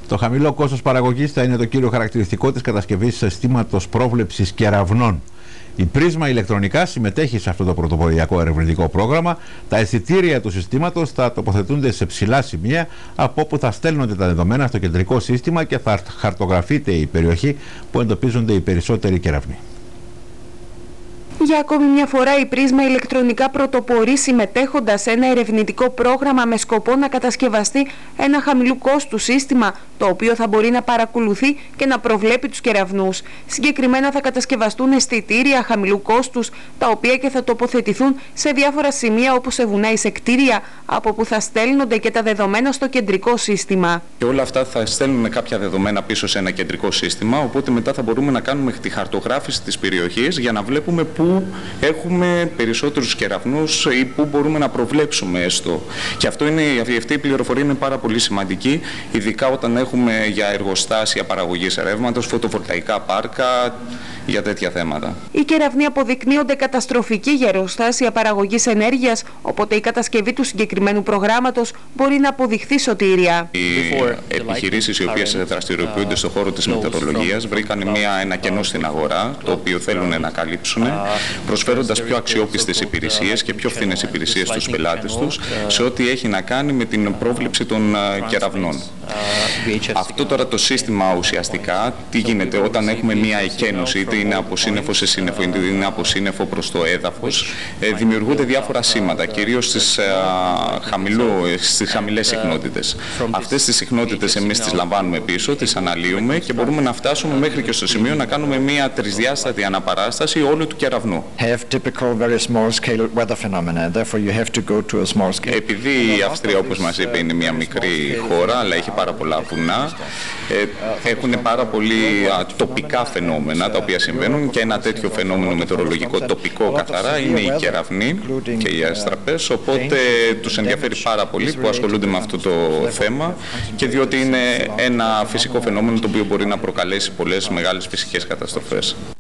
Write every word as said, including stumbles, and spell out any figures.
Το χαμηλό κόστος παραγωγής θα είναι το κύριο χαρακτηριστικό της κατασκευής συστήματος πρόβλεψης κεραυνών. Η Πρίσμα ηλεκτρονικά συμμετέχει σε αυτό το πρωτοποριακό ερευνητικό πρόγραμμα. Τα αισθητήρια του συστήματος θα τοποθετούνται σε ψηλά σημεία, από όπου θα στέλνονται τα δεδομένα στο κεντρικό σύστημα και θα χαρτογραφείται η περιοχή που εντοπίζονται οι περισσότεροι κεραυνοί. Για ακόμη μια φορά η Πρίσμα ηλεκτρονικά πρωτοπορεί συμμετέχοντας σε ένα ερευνητικό πρόγραμμα με σκοπό να κατασκευαστεί ένα χαμηλού κόστου σύστημα, το οποίο θα μπορεί να παρακολουθεί και να προβλέπει τους κεραυνούς. Συγκεκριμένα θα κατασκευαστούν αισθητήρια χαμηλού κόστους, τα οποία και θα τοποθετηθούν σε διάφορα σημεία όπως σε βουνά ή σε κτίρια, από που θα στέλνονται και τα δεδομένα στο κεντρικό σύστημα. Και όλα αυτά θα στέλνουν κάποια δεδομένα πίσω σε ένα κεντρικό σύστημα, οπότε μετά θα μπορούμε να κάνουμε τη χαρτογράφηση της περιοχής για να βλέπουμε πού έχουμε περισσότερους κεραυνούς ή πού μπορούμε να προβλέψουμε έστω. Και αυτό είναι, αυτή η πληροφορία είναι πάρα πολύ σημαντική, ειδικά όταν έχουμε για εργοστάσια παραγωγής ρεύματος, φωτοβολταϊκά πάρκα, για τέτοια θέματα. Οι κεραυνοί αποδεικνύονται καταστροφικοί για εργοστάσια παραγωγής ενέργειας, οπότε η κατασκευή του συγκεκριμένου προγράμματος μπορεί να αποδειχθεί σωτήρια. Οι επιχειρήσεις οι οποίες δραστηριοποιούνται στον χώρο της μετεωρολογίας βρήκαν μια, ένα κενό στην αγορά, το οποίο θέλουν να καλύψουν, προσφέροντας πιο αξιόπιστες υπηρεσίες και πιο φθηνές υπηρεσίες στους πελάτες τους σε ό,τι έχει να κάνει με την πρόβλεψη των κεραυνών. Αυτό τώρα το σύστημα ουσιαστικά, τι γίνεται όταν έχουμε μια εκένωση, είτε είναι από σύννεφο σε σύννεφο, είτε είναι από σύννεφο προς το έδαφος, δημιουργούνται διάφορα σήματα, κυρίως στις, χαμηλού, στις χαμηλές συχνότητες. Αυτές τις συχνότητες εμείς τις λαμβάνουμε πίσω, τις αναλύουμε και μπορούμε να φτάσουμε μέχρι και στο σημείο να κάνουμε μια τρισδιάστατη αναπαράσταση όλου του κεραυνού. Επειδή η Αυστρία, όπως μας είπε, είναι μια μικρή χώρα, αλλά έχει πάρα πολλά βουνά, ε, έχουν πάρα πολλοί τοπικά φαινόμενα τα οποία συμβαίνουν, και ένα τέτοιο φαινόμενο μετεωρολογικό τοπικό καθαρά είναι οι κεραυνοί και οι αστραπές, οπότε τους ενδιαφέρει πάρα πολύ που ασχολούνται με αυτό το θέμα, και διότι είναι ένα φυσικό φαινόμενο το οποίο μπορεί να προκαλέσει πολλές μεγάλες φυσικές καταστροφές.